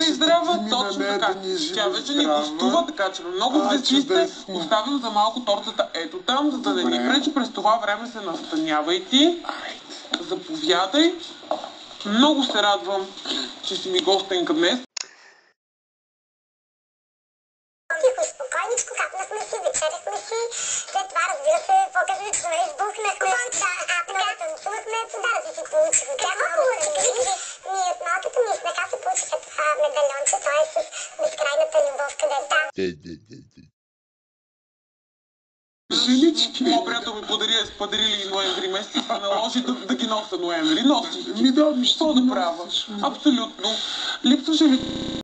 издрява, точно така. Тя вече ни гостува, така че много звезди сте. Оставим за малко тортата ето там, за да не ни пречи. През това време се настанявай ти. Заповядай. Много се радвам, че си ми гостенка днес. Тихо, спокойничко, хапнахме си, вечеряхме си, след това, разбира се, по-късно избухнахме, танцувахме, подаръци си получихме. Трябва да го разкажи, ние от малката ми снаха се получиха това медальонче, т.е. с безкрайната любов, къде там. Женички. Моят приятел ми подарили ноември месец и се наложи да ги носа ноември. Носи. Какво да правя? Абсолютно. Липсваше ми